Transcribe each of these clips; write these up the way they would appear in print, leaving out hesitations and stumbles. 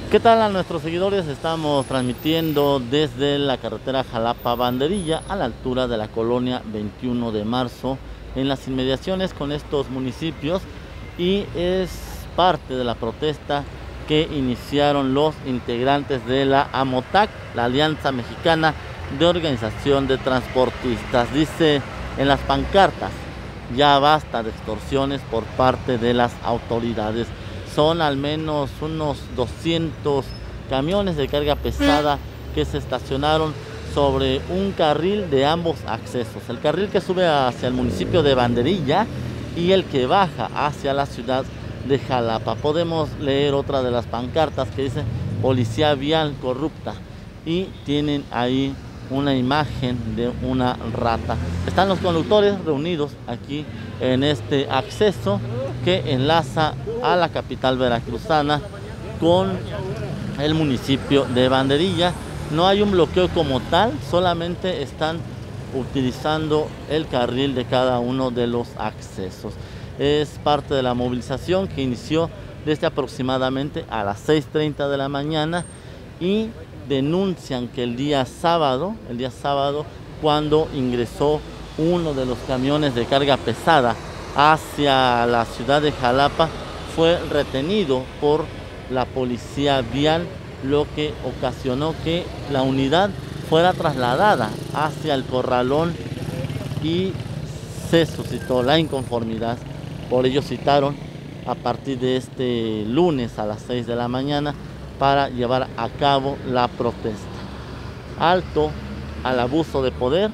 ¿Qué tal a nuestros seguidores? Estamos transmitiendo desde la carretera Jalapa-Banderilla a la altura de la colonia 21 de marzo en las inmediaciones con estos municipios, y es parte de la protesta que iniciaron los integrantes de la AMOTAC, la Alianza Mexicana de Organización de Transportistas. Dice en las pancartas: ya basta de extorsiones por parte de las autoridades. Son al menos unos 200 camiones de carga pesada que se estacionaron sobre un carril de ambos accesos. El carril que sube hacia el municipio de Banderilla y el que baja hacia la ciudad de Jalapa. Podemos leer otra de las pancartas que dice: policía vial corrupta, y tienen ahí una imagen de una rata. Están los conductores reunidos aquí en este acceso que enlaza a la capital veracruzana con el municipio de Banderilla. No hay un bloqueo como tal, solamente están utilizando el carril de cada uno de los accesos. Es parte de la movilización que inició desde aproximadamente a las 6:30 de la mañana, y denuncian que el día sábado, cuando ingresó uno de los camiones de carga pesada hacia la ciudad de Jalapa, fue retenido por la policía vial, lo que ocasionó que la unidad fuera trasladada hacia el corralón y se suscitó la inconformidad. Por ello citaron a partir de este lunes a las 6 de la mañana para llevar a cabo la protesta. Alto al abuso de poder.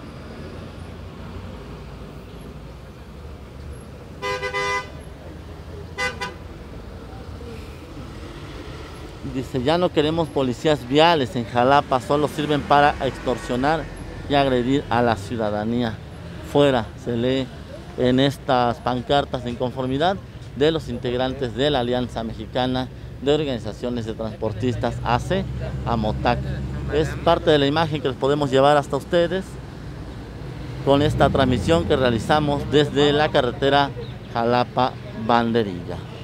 Dice: ya no queremos policías viales en Jalapa, solo sirven para extorsionar y agredir a la ciudadanía. Fuera, se lee en estas pancartas de inconformidad de los integrantes de la Alianza Mexicana de Organizaciones de Transportistas, AC, AMOTAC. Es parte de la imagen que les podemos llevar hasta ustedes con esta transmisión que realizamos desde la carretera Jalapa-Banderilla.